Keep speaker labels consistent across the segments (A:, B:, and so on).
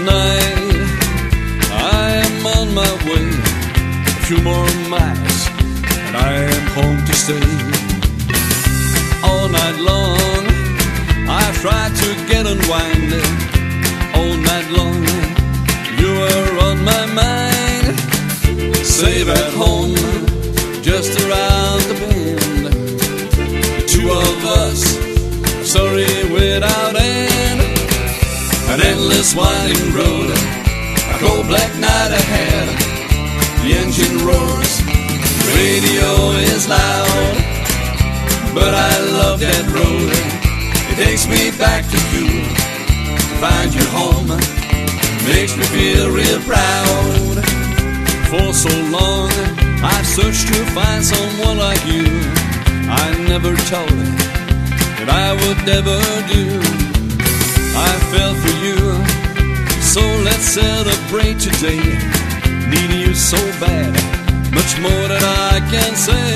A: tonight. I am on my way, a few more miles, and I am home to stay. All night long, I've tried to get unwinded. All night long, you were on my mind. Safe at home, just around the bend. The two of us, sorry without end. An endless winding road, a cold black night ahead. The engine roars, radio is loud, but I love that road. It takes me back to you. Find you home makes me feel real proud. For so long I've searched to find someone like you. I never thought that I would ever do. I fell for you, so let's celebrate today. Need you so bad, much more than I can say.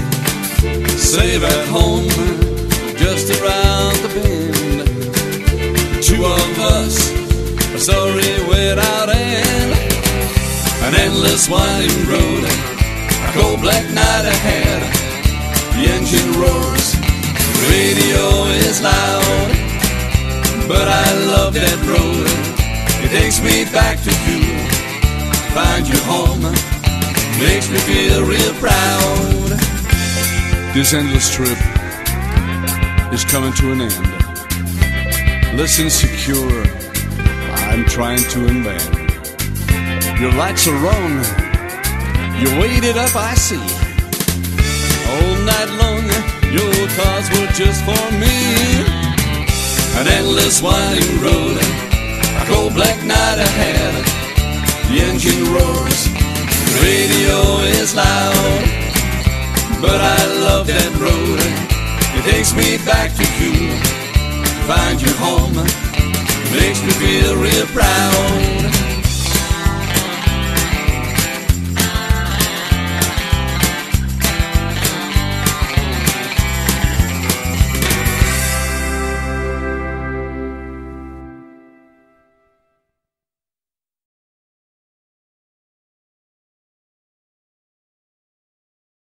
A: Safe at home, just around the bend. Two of us, sorry without end. An endless winding road, a cold black night ahead. The engine roars, radio is loud, but I love that road. It takes me back to you. Find you home makes me feel real proud. This endless trip is coming to an end. Listen secure, I'm trying to invade. Your lights are wrong, you waited up, I see. All night long, your cars were just for me. An endless winding road, a cold black night ahead. The engine roars, radio is loud, but I love that road. It takes me back to you. Find you home makes me feel real proud.